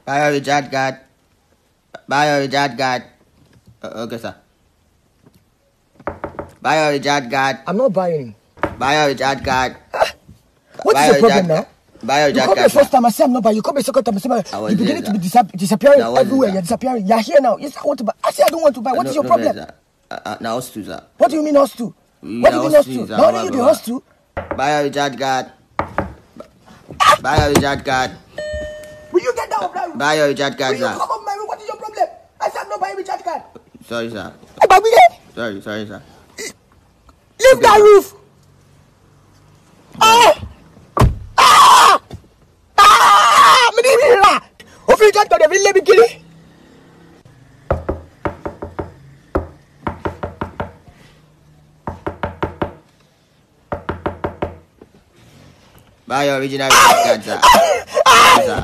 Buy your recharge card. Buy your recharge card. Okay, sir. Buy your recharge card. I'm not buying. Buy your recharge card. What is the problem now? Buy your recharge card. You called me first sir. time, I said I'm not buying. You called me second time, I said you're beginning to be disappearing everywhere. You're disappearing. You're here now. Yes, I want to buy. I say I don't want to buy. What is your problem? Now us too, sir. What do you mean us too? What do you mean us too? Now only you the us too. Buy your recharge card. Buy your recharge card. Will you get down, bro? Buy your recharge card, sir. Will you come on, man? What is your problem? I said I'm not buying recharge card. Sorry, sir. Sorry, sir. Leave that roof. Buy your original recharge card, sir.